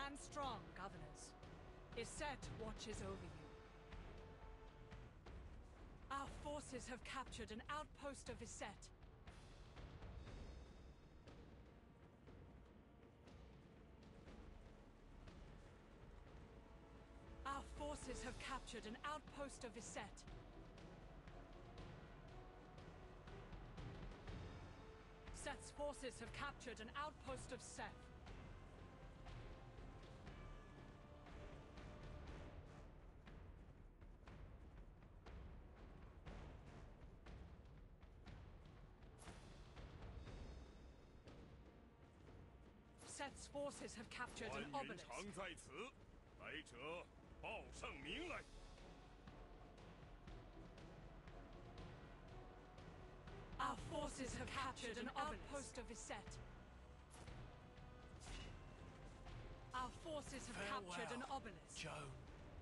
Stand strong, governors. Iset watches over you. Our forces have captured an outpost of Iset. Our forces have captured an outpost of Iset. Set's forces have captured an outpost of Seth. Set's forces have captured an 关云 obelisk. 长在此，来者报上名来。 Our forces have captured an outpost of Iset. Our forces have captured an obelisk. Joan.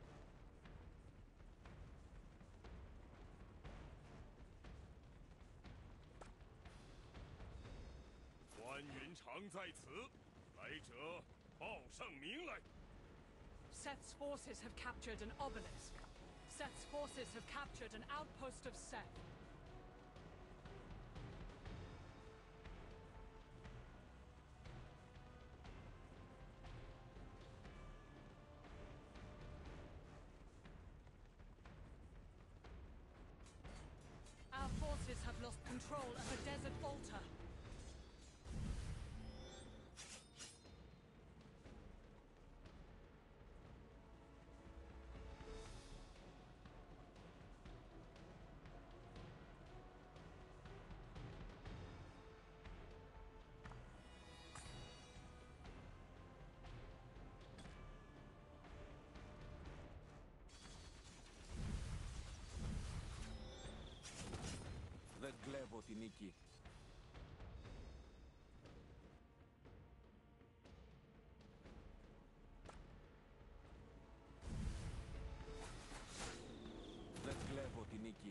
关云长在此，来者报上名来。 Set's forces have captured an obelisk. Set's forces have captured an outpost of Seth. Our forces have lost control of a desert altar. Δεν κλέβω τη νίκη. Δεν κλέβω τη νίκη.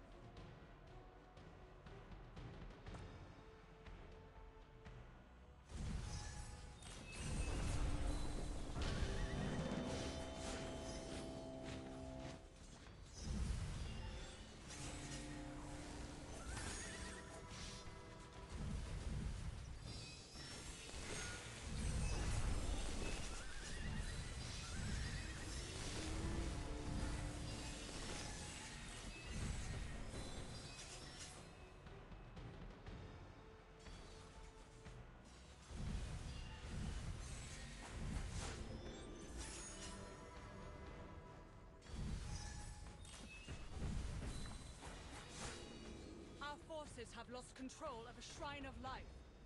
Our forces have lost control of a shrine of life.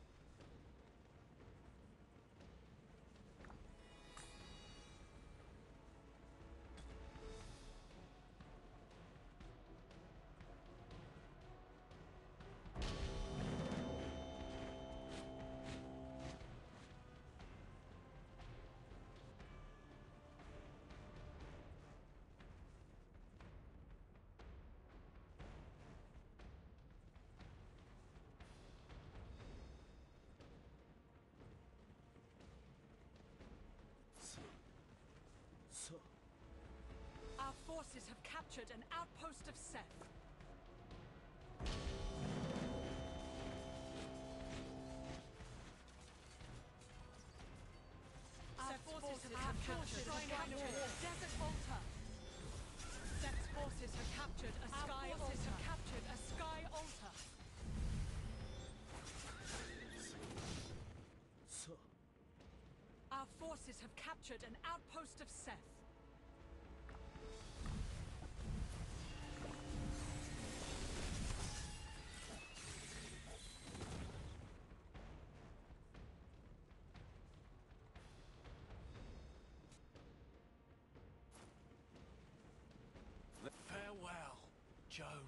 Our forces have captured an outpost of Seth. Our forces have captured a desert altar. Seth's forces have captured a sky altar. Our forces have captured a sky altar. Our forces have captured an outpost of Seth. Farewell, Joan.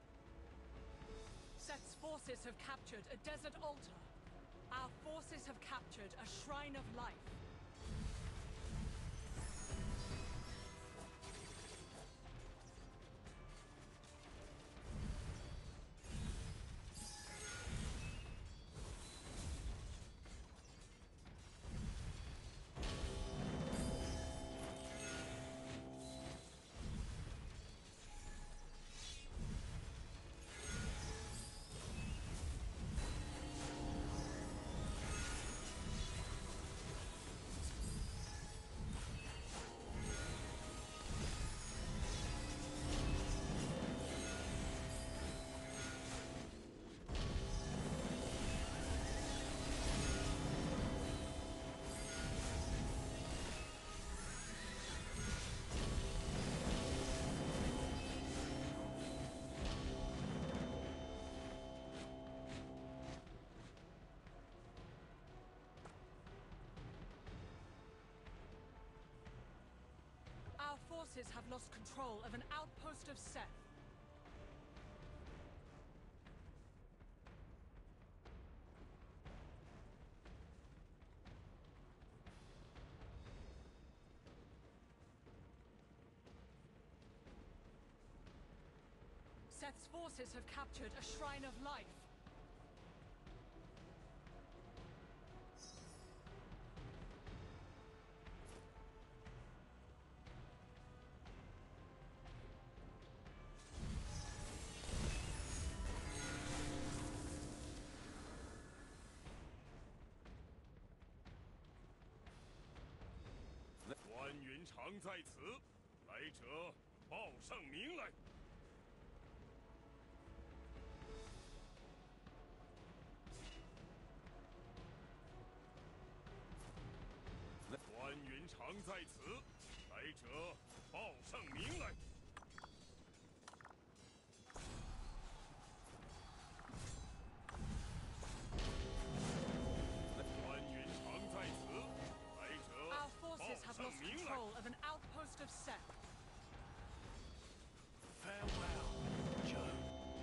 Set's forces have captured a desert altar. Our forces have captured a shrine of life. forces have lost control of an outpost of Seth. Seth's forces have captured a Shrine of Life. 常在此，来者报上名来。关云长在此，来者报上名来。关云长在此，来者 Our forces have 报上 lost 名来。 control of an outpost of Seth. Farewell, Joe.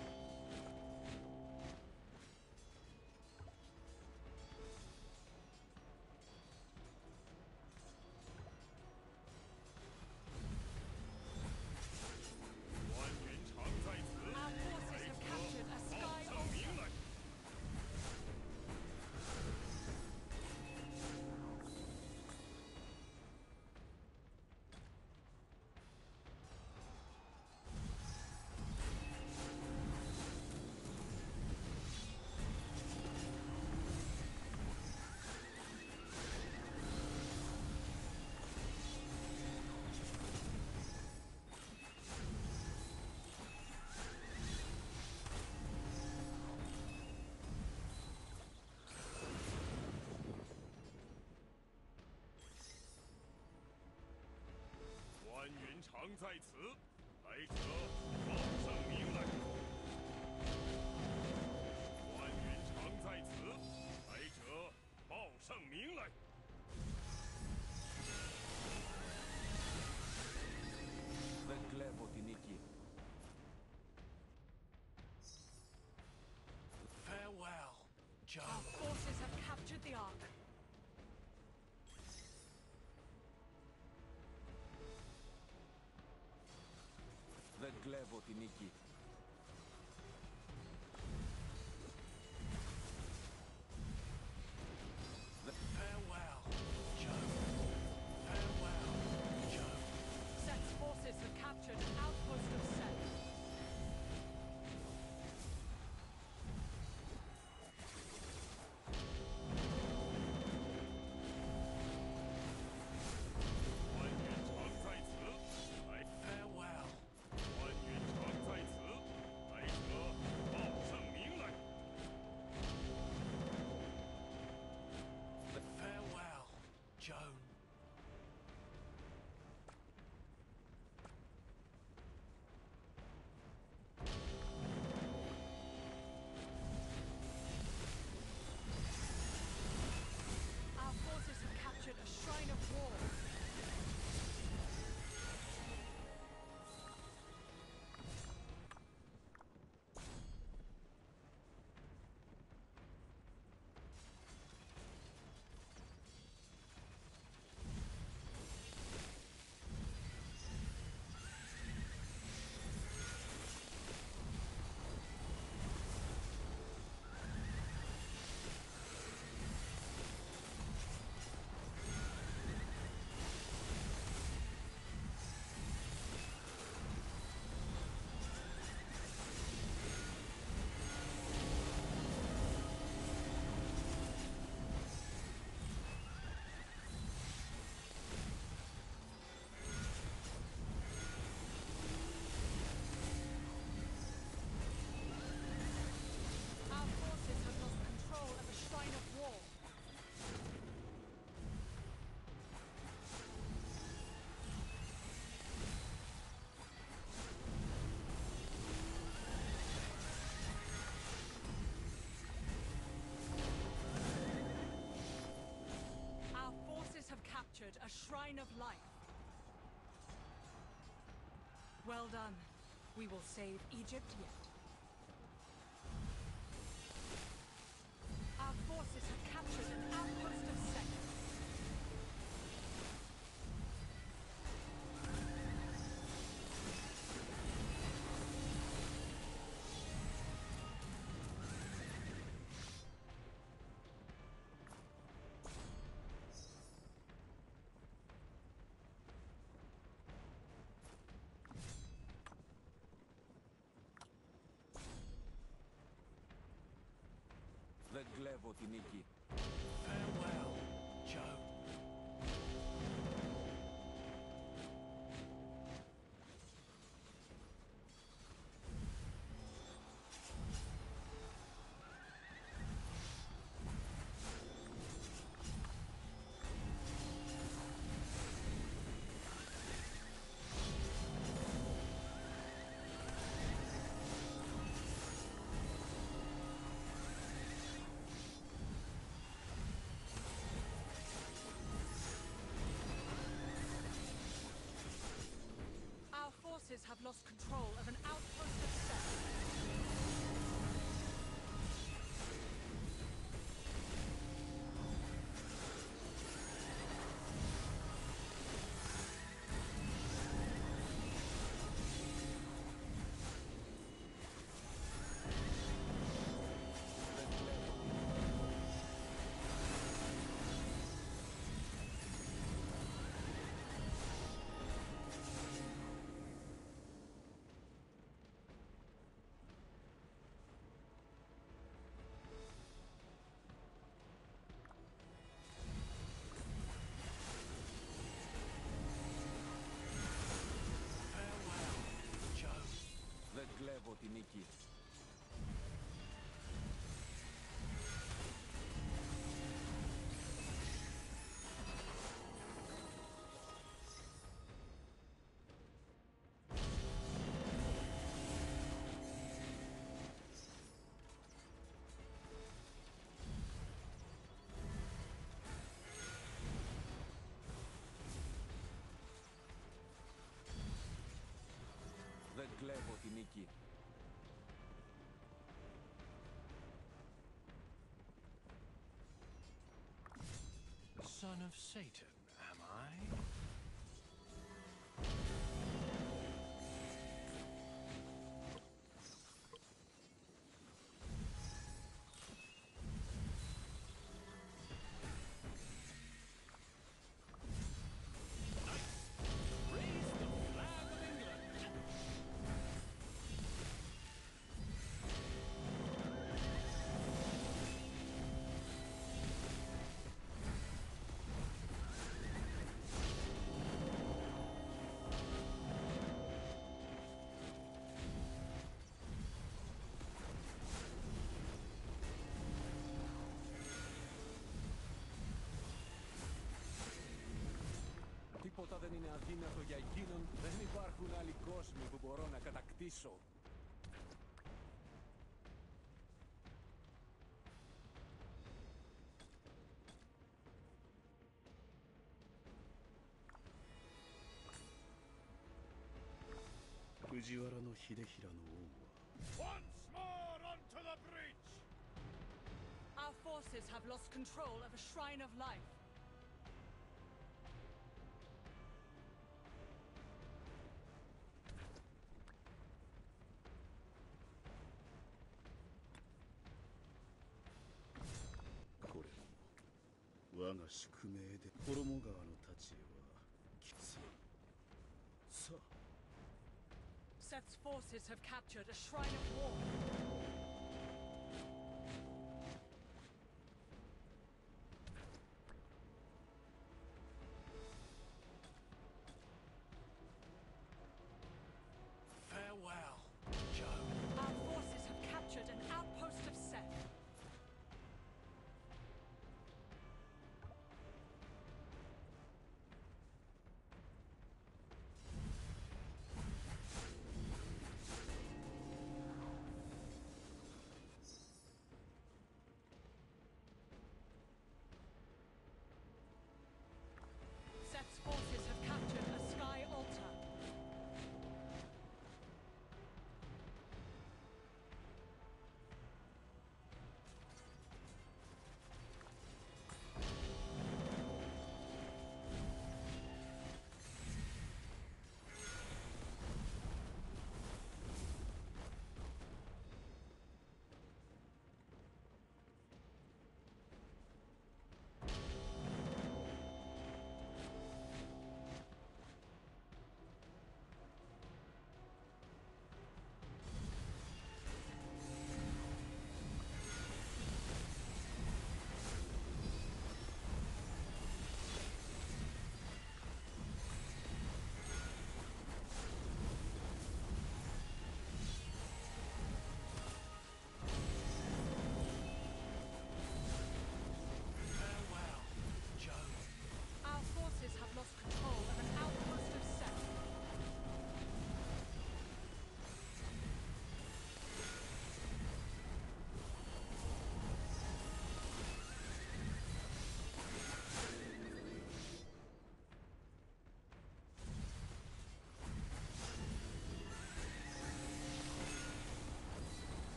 Our forces have captured a Sky Altar. 关云长在此，来者报上名来。关云长在此，来者报上名来。 Δεν κλέβω τη νίκη. Farewell, Joe. Our forces have captured the Ark. Δεν κλέβω τη νίκη. Farewell, Joe. Farewell, Joe. Seth's forces have captured an outpost of Seth. Farewell. 关云长在此，来者报上名来。Farewell, Joan. Our forces have captured a Shrine of War. Our forces have lost control of a Shrine of War. Our forces have captured a Shrine of Life. Well done. We will save Egypt yet. Our forces have captured an outpost of Set. Δεν κλέβω τη νίκη. Farewell, Joe. Our forces have lost control of an outpost of Set. Farewell, Joe. Δεν κλέβω τη νίκη. Δεν κλέβω τη νίκη. Son of Satan, am I? Raise the flag of England! Τίποτα δεν είναι αδύνατο για εκείνον. Δεν υπάρχουν άλλοι κόσμοι που μπορώ να κατακτήσω. Once more onto the breach! Our forces have lost control of a Shrine of Life. Set's forces have captured a Shrine of War. Farewell, Joe. Our forces have captured an outpost of Set.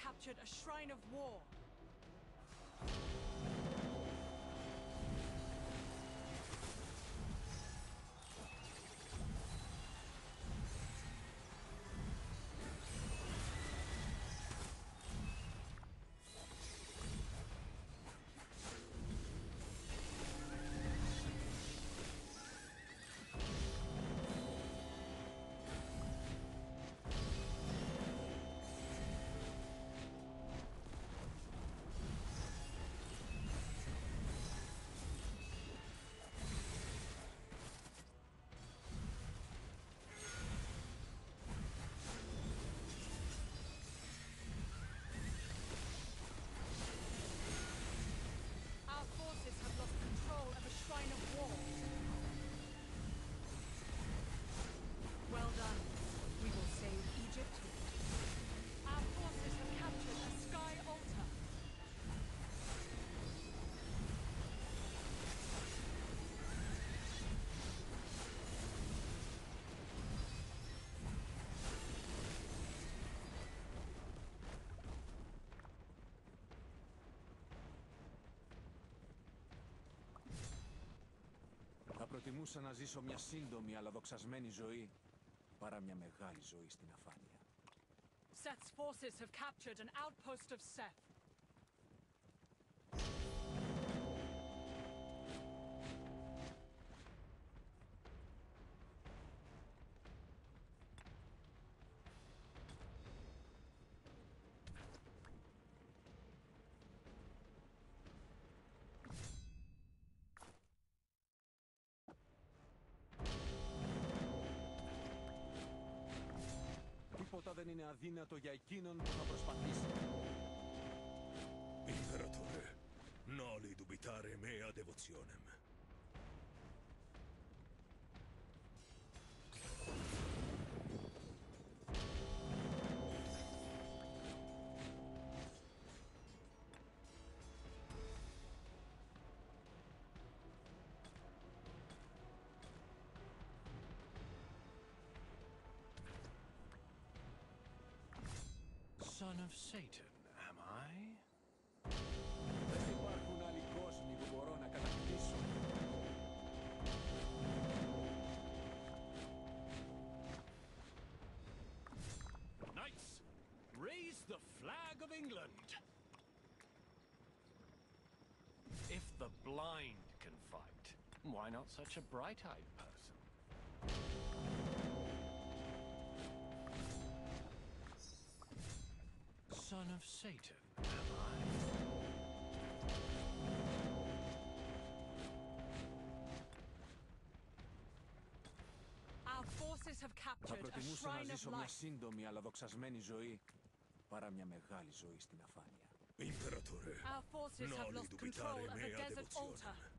captured a shrine of war. Well done. We will save Egypt. Our forces have captured a sky altar. Θα προτιμούσα να ζήσω μια σύντομη αλλά δοξασμένη ζωή παρά μια μεγάλη ζωή στην αφάνεια. Seth's forces have captured an outpost of Seth. Τίποτα δεν είναι αδύνατο για εκείνον που θα προσπαθήσει. Imperatore, noli dubitare mea devotionem. Son of Satan, am I? Δεν υπάρχουν άλλοι κόσμοι που μπορώ να κατακτήσω. Knights, raise the flag of England! If the blind can fight, why not such a bright-eyed person? Son of Satan, am I? Our forces have Θα captured a προτιμούσα να shrine of ζήσω μια light. σύντομη αλλά δοξασμένη ζωή παρά μια μεγάλη ζωή στην αφάνεια. Imperatore, Our forces have noli lost control dubitare of the mea desert altar. devotionem.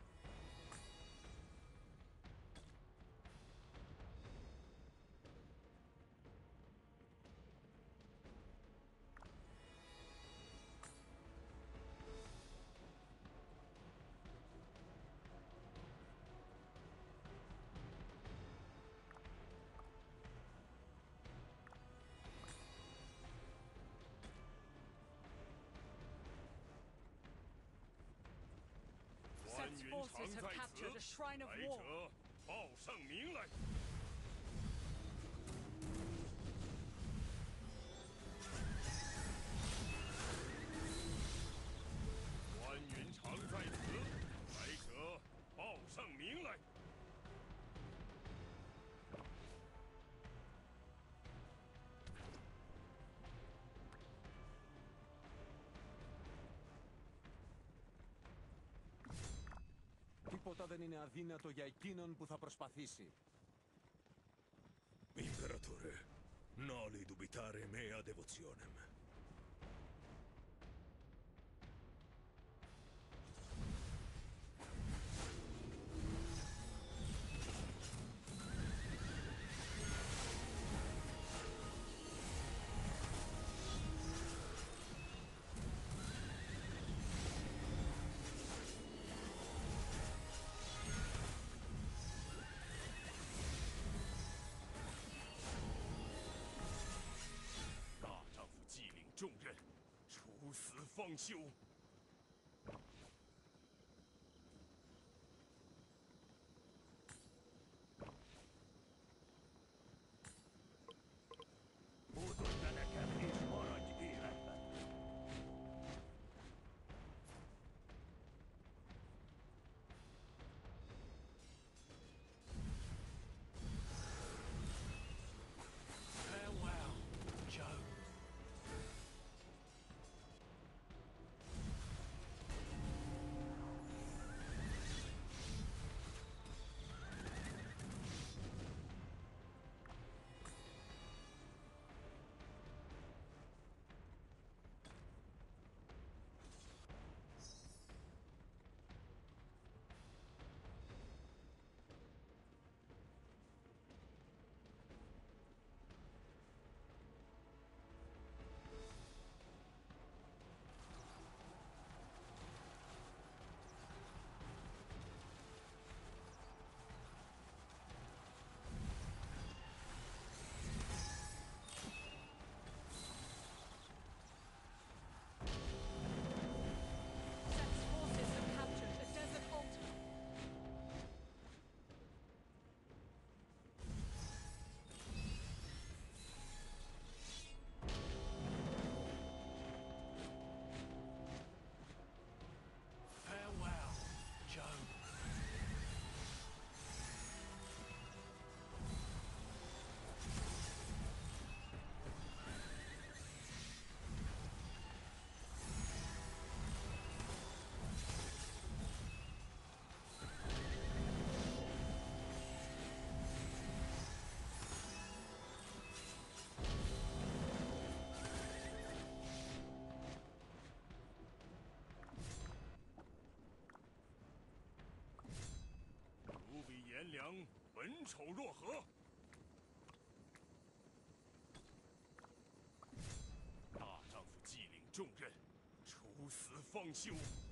Seth's forces have captured a shrine of 来 war. 者，报上名来！关云长在此，来者，报上名来！ Τίποτα δεν είναι αδύνατο για εκείνον που θα προσπαθήσει. Imperatore, noli dubitare mea devotionem. 方休。Muutun tänäkään is maradj életben. Farewell, Joe. Set's forces have captured a desert altar. Farewell, Joe. 无比炎凉，文丑若何？大丈夫既领重任，处死方休。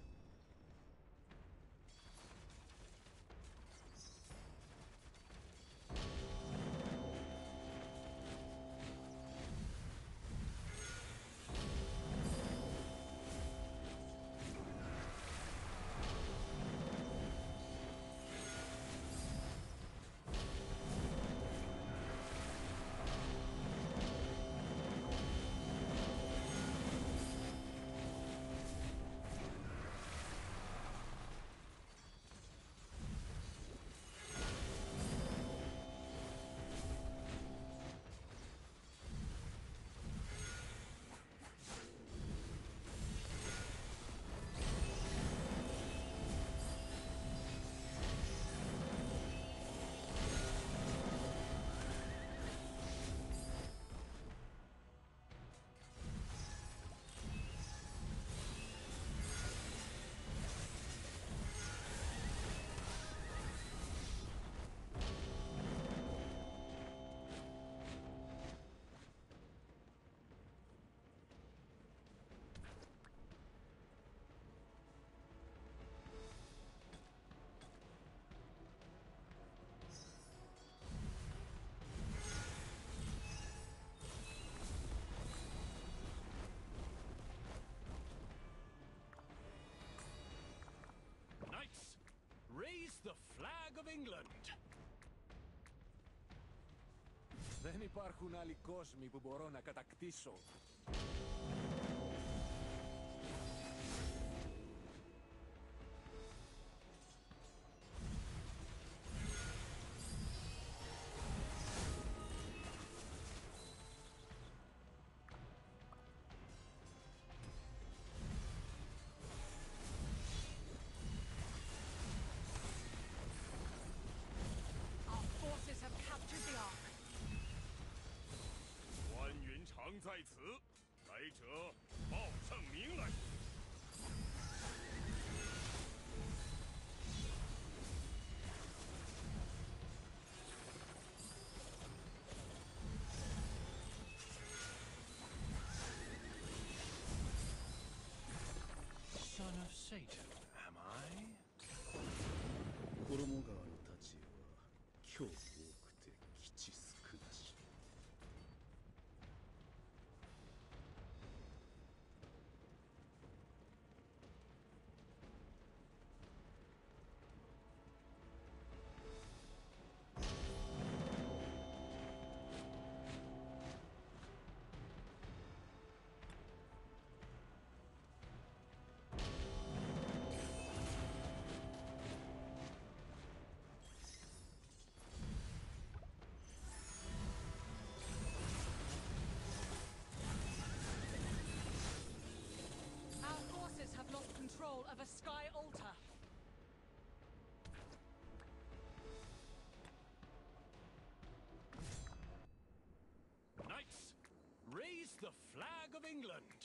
Knights, raise the flag of England. Δεν υπάρχουν άλλοι κόσμοι που μπορώ να κατακτήσω. Our forces have captured the Ark. 关云长在此，来者报上名来。 Son of Satan, am I? 衣川の太刀は今日多くて吉少なし。 Flag of England.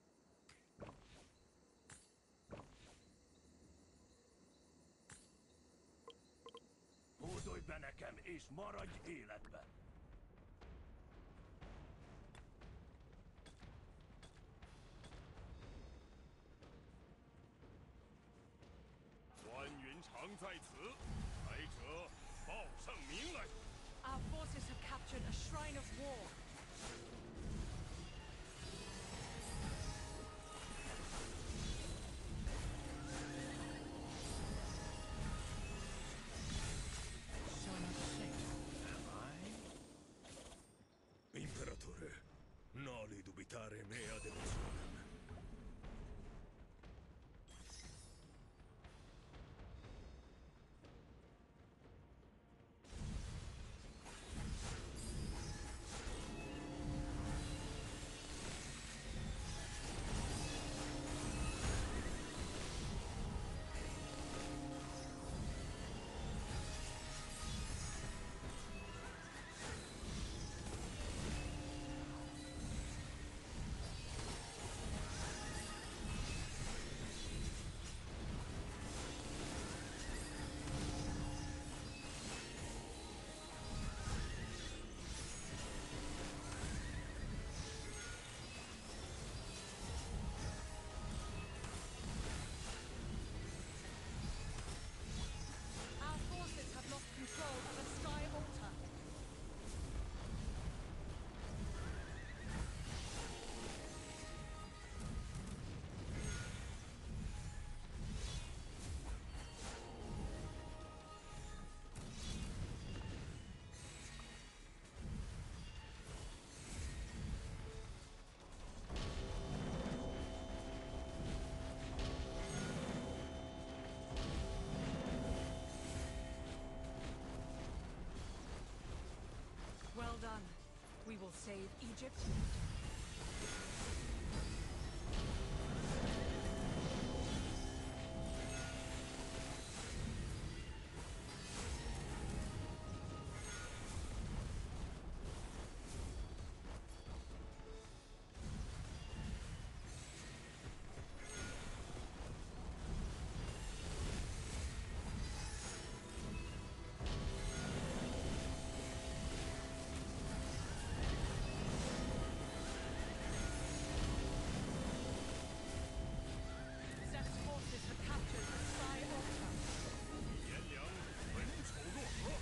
Hódolj be nekem, és maradj életben! Our forces have captured a shrine of war. Imperatore, noli dubitare mea devotionem. Our forces have lost control of a sky altar. Well done. We will save Egypt. Zeth's forces have captured a sky altar. 颜良文丑若何？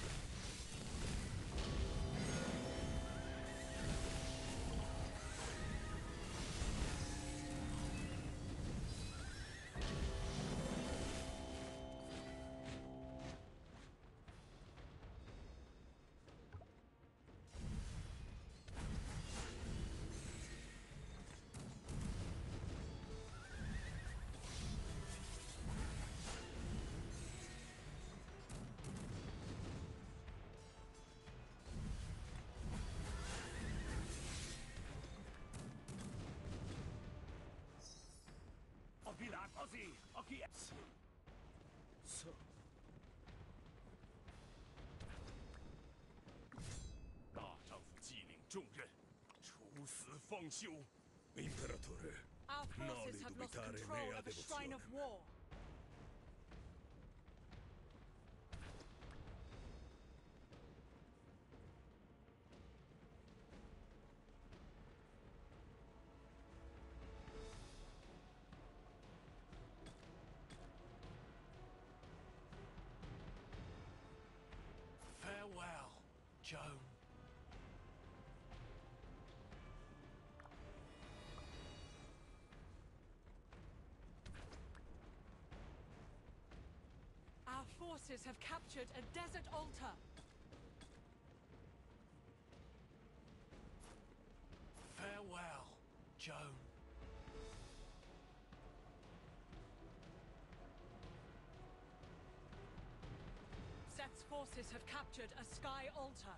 A világ azé, aki... さあ、 大丈夫既领重任，处死方休。 Imperatore, Our forces noli have lost dubitare control mea of a shrine of devotionem. war. Farewell, Joan. Our forces have captured a desert altar. Farewell, Joan. Seth's forces have captured a sky altar.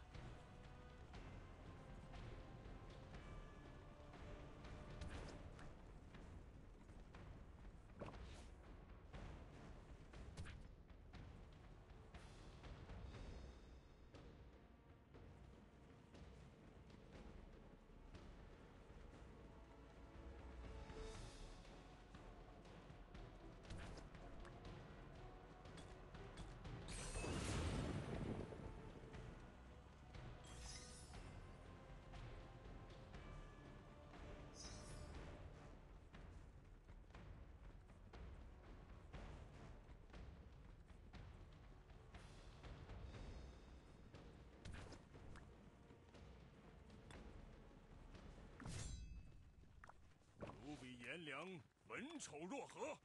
文丑若何？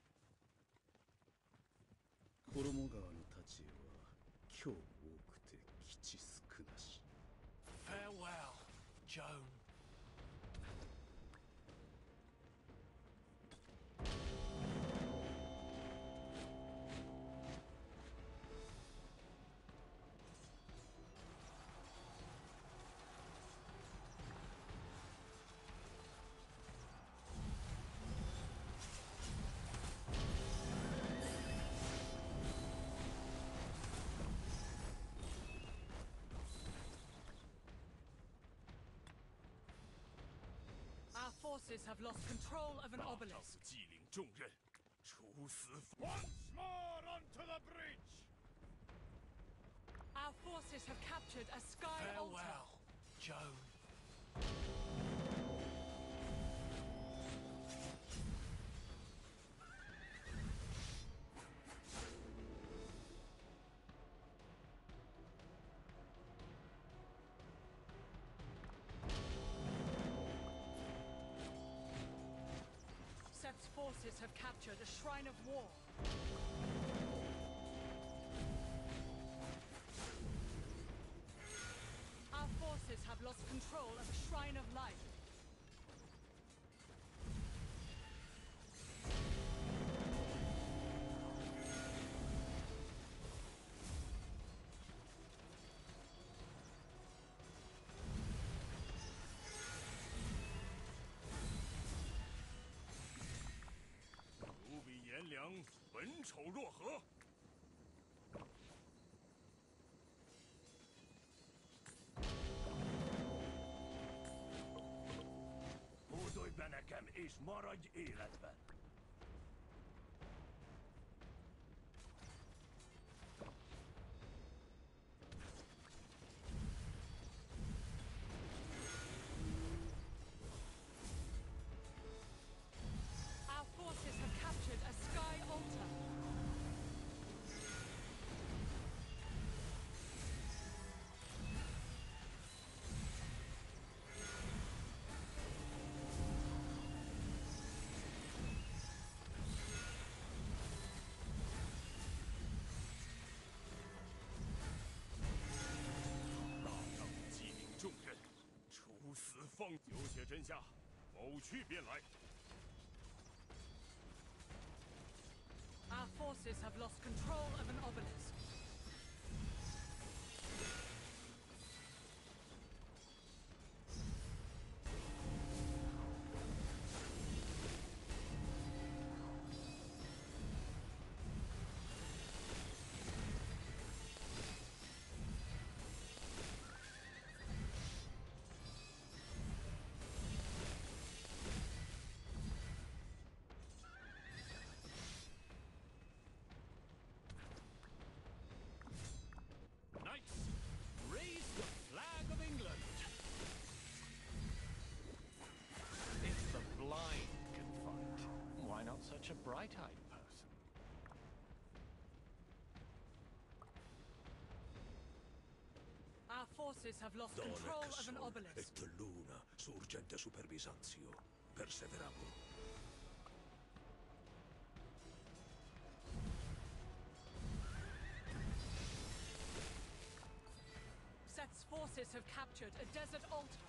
衣川の太刀は今日多くて基地少なし。 Farewell, Joan. Our forces have lost control of an 大丈 obelisk. 夫既领重任，处死！Once more onto the bridge！ Our forces have captured a sky altar. Farewell, Joan. Set's forces have captured a shrine of war. Our forces have lost control of a shrine of life. ”无比炎凉，文丑若何？ Hódolj be nekem, és maradj életben! Our forces have captured a sky altar. “大丈夫既领重任，处死放九且真下，某去便来。” Our forces have lost control of an obelisk. Knights, raise the flag of England. If the blind can fight, why not such a bright-eyed person? Our forces have lost control of an obelisk. et luna surgente super Bisanzio. Perseveramo. Set's forces have captured a desert altar.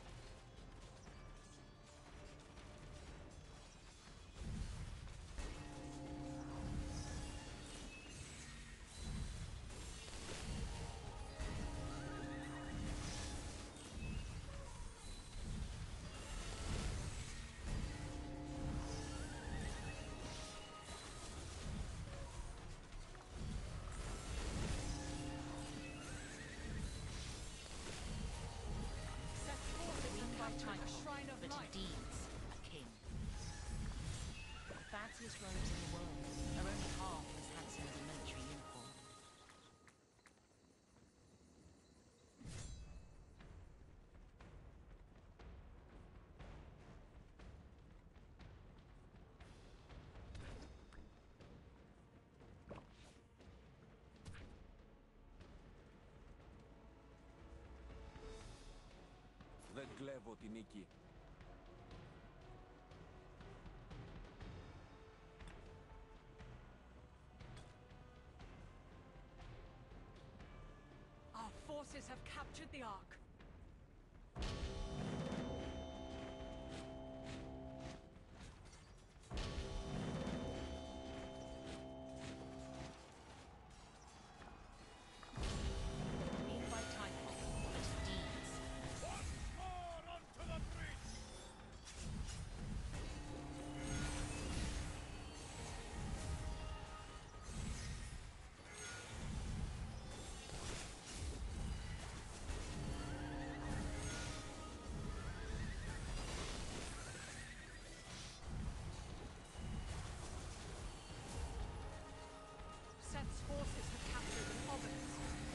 Set's forces have captured a shrine of but in light. deeds, a king. The fanciest robes in the world are only half as handsome as a military uniform. Δεν κλέβω τη νίκη. forces have captured the Ark. Made by Typhon, but deeds. Once more onto the bridge! Seth's forces have captured an obelisk.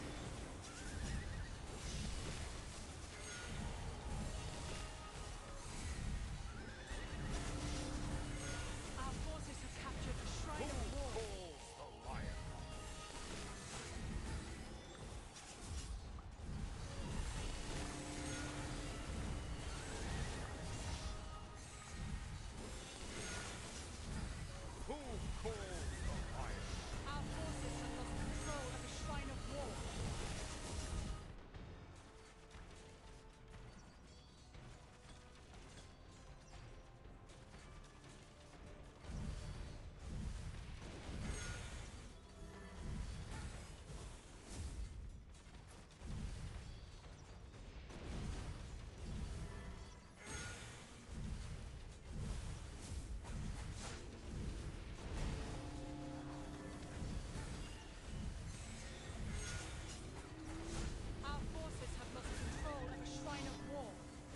Our forces have captured a shrine of war. Calls the lion. Who calls the lion? Our forces have lost control of a shrine of war. Our forces have lost control of a shrine of war.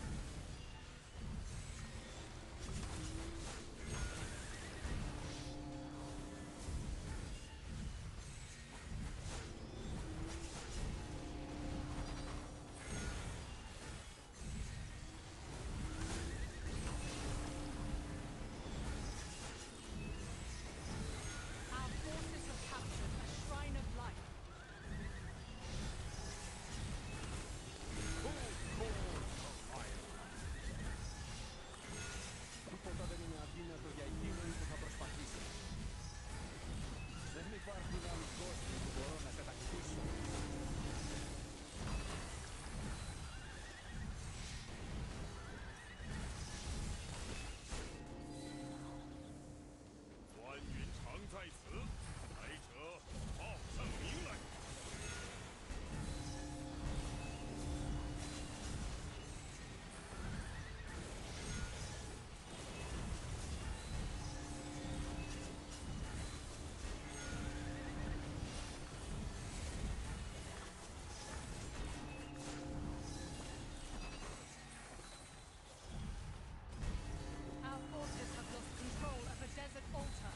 Our forces have captured a shrine of life. Who calls the lion? Τίποτα δεν είναι αδύνατο για εκείνον που θα προσπαθήσει. Δεν υπάρχουν άλλοι κόσμοι που μπορώ να κατακτήσω. Our forces have lost control of a desert altar.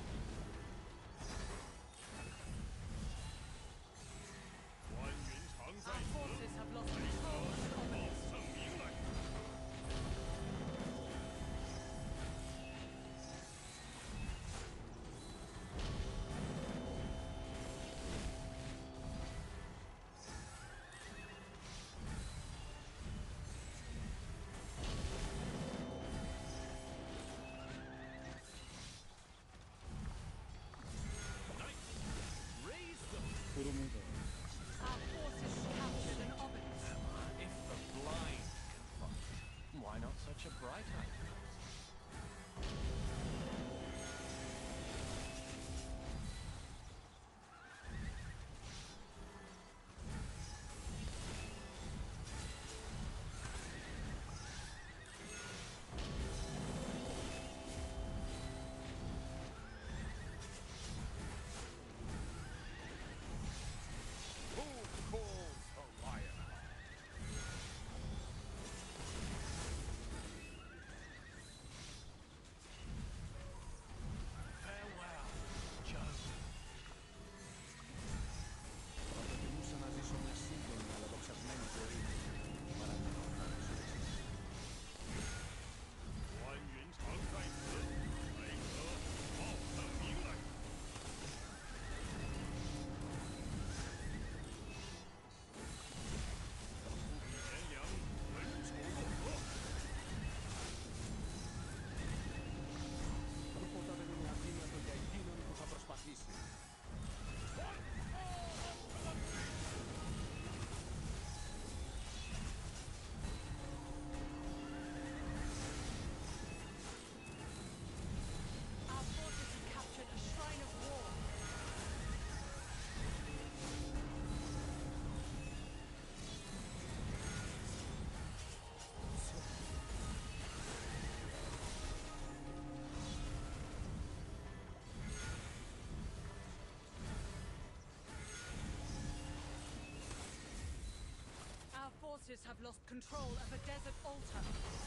Our forces have lost control of an obelisk. Raise them! 衣が Our forces captured an obelisk. If the blind can fight, why not such a bright eye? forces have lost control of a desert altar.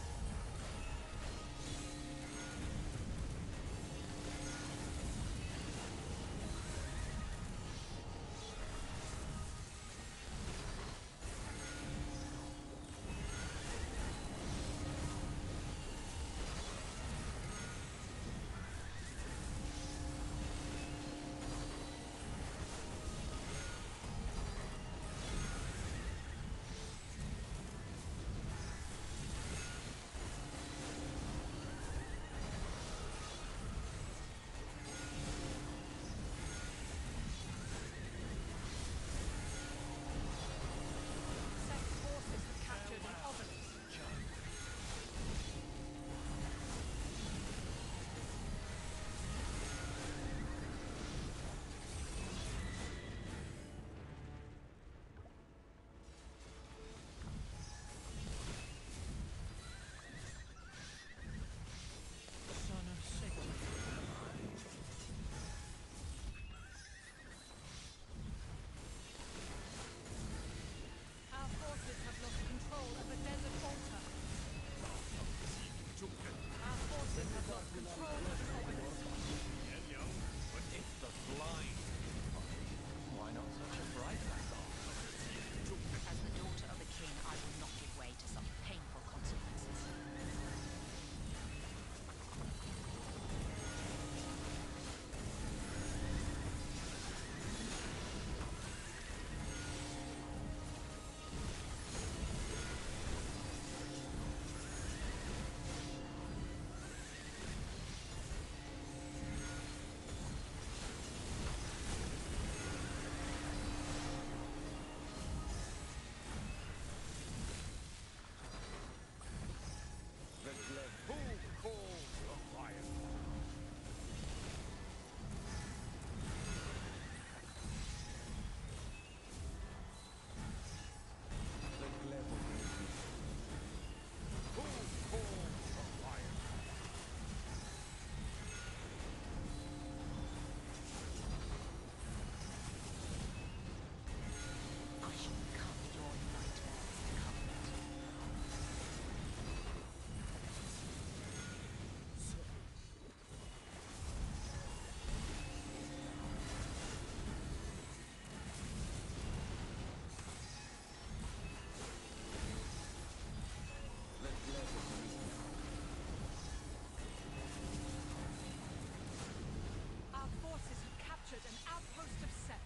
Set's forces have captured an obelisk. Son of Satan. Our forces have lost control of a desert altar. Our forces have lost control of an obelisk. But if the blind can fight, why not such a bright light? As the daughter of a king, I will not give way to such painful consequences. I shall become your nightmare's covenant. Our forces have captured an outpost of Set.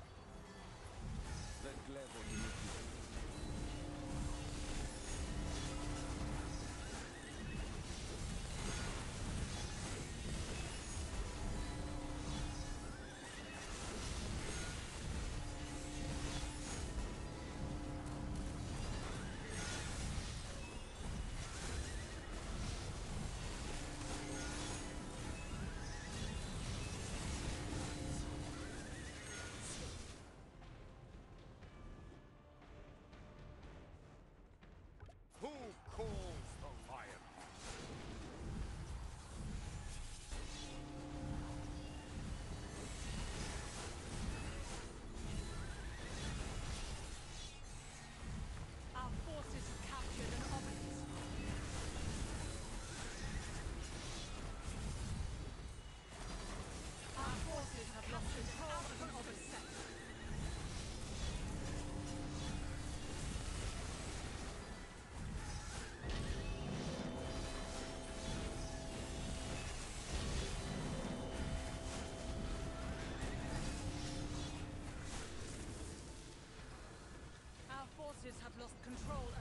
Who calls the lion? Our forces have captured an obelisk. Our forces have lost control of an obelisk. Our forces have lost control